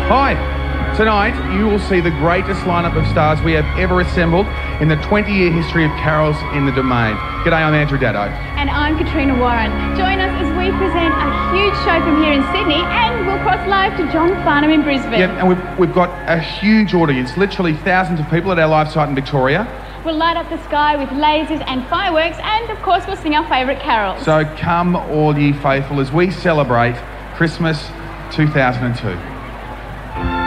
Hi. Tonight, you will see the greatest lineup of stars we have ever assembled in the 20-year history of carols in the Domain. G'day, I'm Andrew Daddo. And I'm Katrina Warren. Join us as we present a huge show from here in Sydney, and we'll cross live to John Farnham in Brisbane. Yeah, and we've got a huge audience, literally thousands of people at our live site in Victoria. We'll light up the sky with lasers and fireworks, and of course we'll sing our favourite carols. So come all ye faithful as we celebrate Christmas 2002.